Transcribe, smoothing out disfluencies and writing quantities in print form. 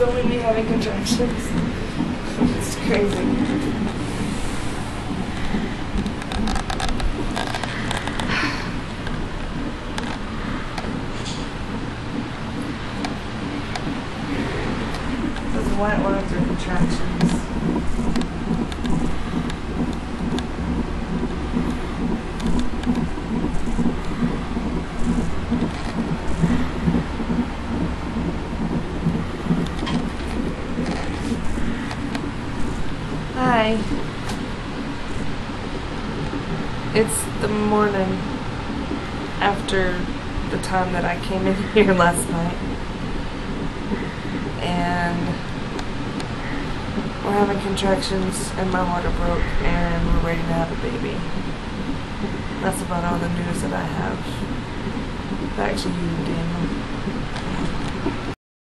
filming me having contractions. It's crazy. Those white lines are contractions. Hi. It's the morning after the time that I came in here last night. And we're having contractions and my water broke and we're ready to have a baby. That's about all the news that I have. Back to you, Daniel.